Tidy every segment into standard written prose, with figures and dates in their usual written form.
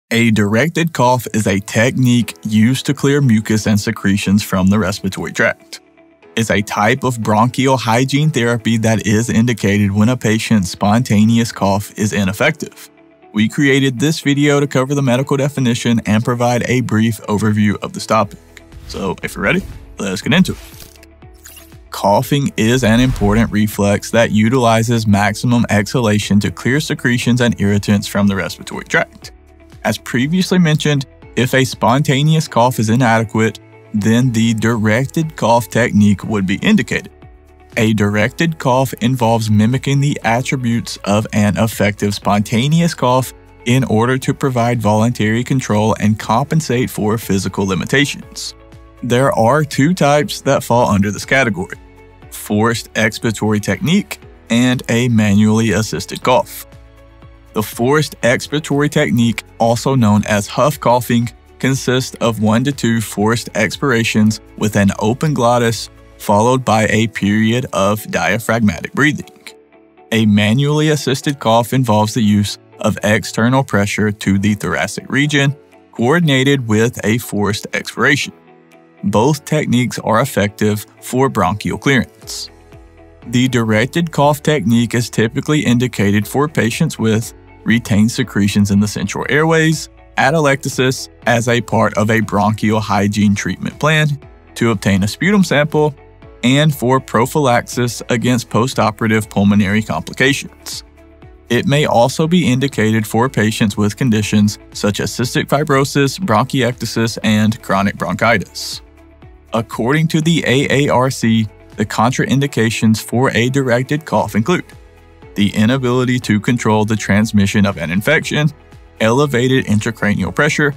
A directed cough is a technique used to clear mucus and secretions from the respiratory tract. It's a type of bronchial hygiene therapy that is indicated when a patient's spontaneous cough is ineffective. We created this video to cover the medical definition and provide a brief overview of this topic. So if you're ready, let's get into it. Coughing is an important reflex that utilizes maximum exhalation to clear secretions and irritants from the respiratory tract. As previously mentioned, if a spontaneous cough is inadequate, then the directed cough technique would be indicated. A directed cough involves mimicking the attributes of an effective spontaneous cough in order to provide voluntary control and compensate for physical limitations. There are two types that fall under this category: forced expiratory technique and a manually assisted cough. The forced expiratory technique, also known as huff coughing, consists of 1 to 2 forced expirations with an open glottis followed by a period of diaphragmatic breathing. A manually assisted cough involves the use of external pressure to the thoracic region, coordinated with a forced expiration. Both techniques are effective for bronchial clearance. The directed cough technique is typically indicated for patients with retained secretions in the central airways, atelectasis as a part of a bronchial hygiene treatment plan, to obtain a sputum sample, and for prophylaxis against postoperative pulmonary complications. It may also be indicated for patients with conditions such as cystic fibrosis, bronchiectasis, and chronic bronchitis. According to the AARC, the contraindications for a directed cough include the inability to control the transmission of an infection, elevated intracranial pressure,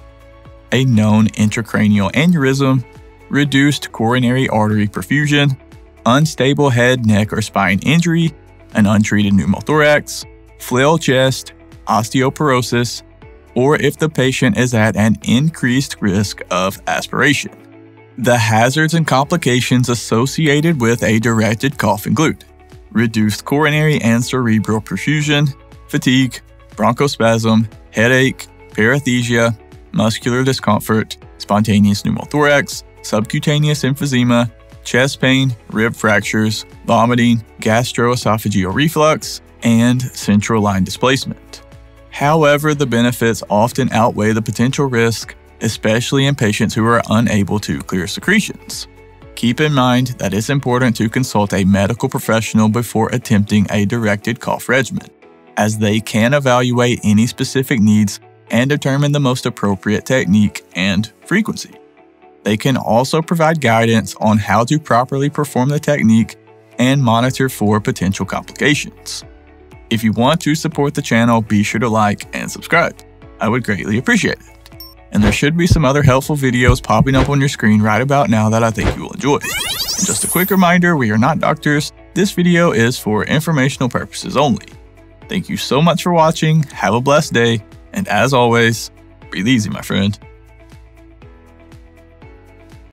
a known intracranial aneurysm, reduced coronary artery perfusion, unstable head, neck, or spine injury, an untreated pneumothorax, flail chest, osteoporosis, or if the patient is at an increased risk of aspiration. The hazards and complications associated with a directed cough include reduced coronary and cerebral perfusion, fatigue, bronchospasm, headache, paresthesia, muscular discomfort, spontaneous pneumothorax, subcutaneous emphysema, chest pain, rib fractures, vomiting, gastroesophageal reflux, and central line displacement. However, the benefits often outweigh the potential risk, especially in patients who are unable to clear secretions. Keep in mind that it's important to consult a medical professional before attempting a directed cough regimen, as they can evaluate any specific needs and determine the most appropriate technique and frequency. They can also provide guidance on how to properly perform the technique and monitor for potential complications. If you want to support the channel, be sure to like and subscribe. I would greatly appreciate it. And there should be some other helpful videos popping up on your screen right about now that I think you will enjoy. And just a quick reminder, we are not doctors. This video is for informational purposes only. Thank you so much for watching, have a blessed day, and as always, breathe easy, my friend.